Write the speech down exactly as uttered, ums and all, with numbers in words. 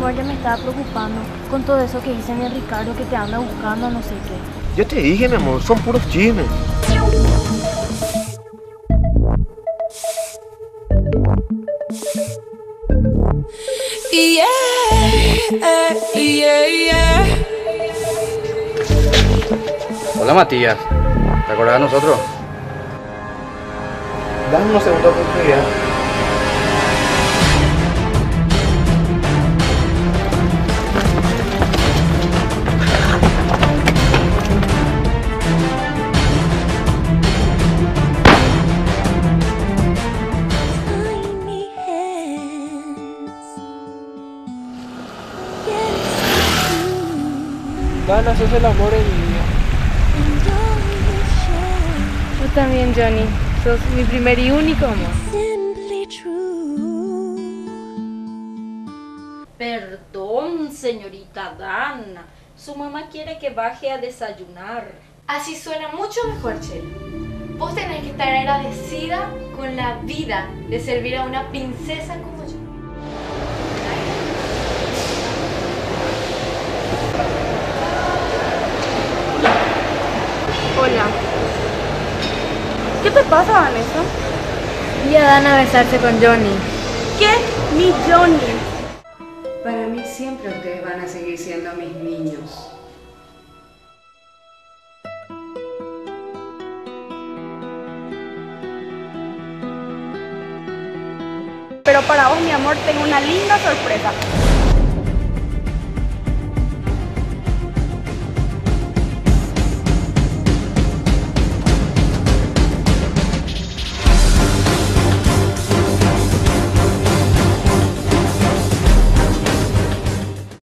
amor, ya me estaba preocupando con todo eso que dice mi Ricardo, que te anda buscando, no sé qué. Yo te dije, mi amor, son puros chismes. Yeah, yeah, yeah. Hola Matías, ¿te acordás de nosotros? Dame una segunda oportunidad. Tiny hands. Yes, you. Dana, sos el amor en mi vida. And all you share. Tú también, Johnny. Sos mi primer y único amor. Simply true. Perdón, señorita Dana. Su mamá quiere que baje a desayunar. Así suena mucho mejor, Chela. Vos tenés que estar agradecida con la vida de servir a una princesa como yo. Hola. ¿Qué te pasa, Vanessa? Vi a Dana besarse con Johnny. ¿Qué? Mi Johnny. Para mí siempre ustedes van a seguir siendo mis niños. Pero para vos, mi amor, tengo una linda sorpresa.